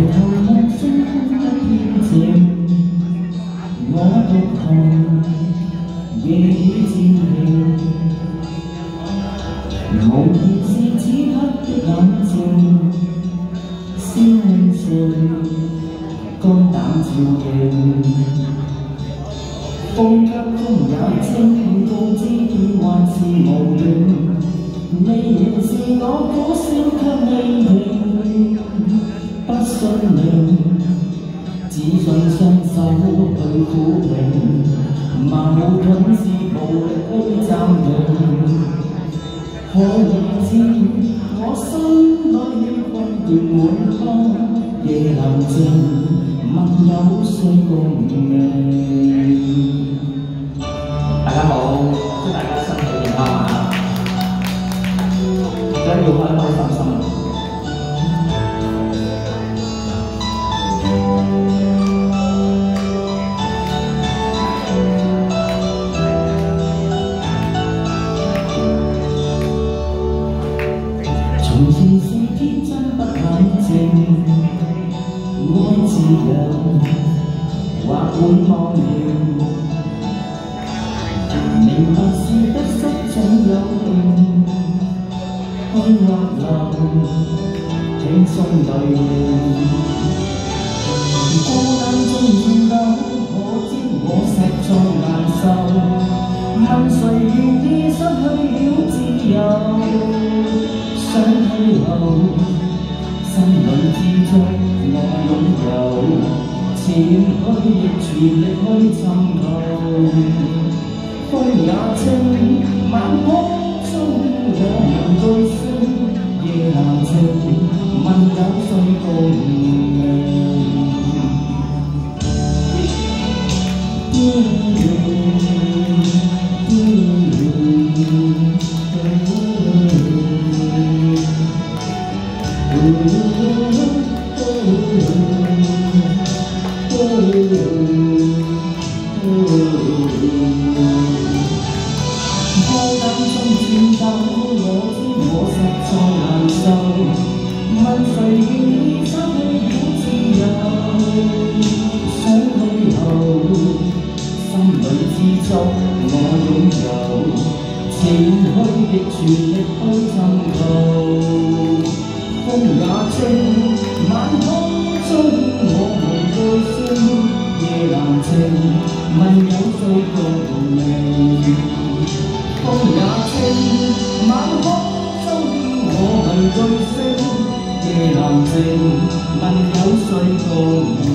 頭望星一片靜，我獨行夜雨漸停，無言是此刻的冷靜，消盡肝膽照應。風急風也清，告知變幻是無形，你仍是我苦笑卻未停，不信命，只信雙手去撫平，矛盾是無力去暫停。可以知我心裏混亂滿腔，夜闌靜，問有誰共鳴？大家好，祝大家身體健康啊！而家要開開心心。從前是天真不冷靜，愛自由，或會忘了。明白是得失總有定，去或留，輕鬆對應。孤單中戰鬥，可知我實在難受。問誰願意失去了自由？想去後，心裏之中我擁有，前去亦全力去尋求。風也清，晚空中我們對聲，夜闌靜，問有誰共鳴？孤單中戰鬥，我知我實在難受。問誰願意失去了自由？想去後，心裏之中我擁有，前去亦全力去尋求。風也清，晚空中我們對聲，夜闌靜，問有誰共鳴？風也清，晚空中我們對聲，夜闌靜，問有誰共鳴？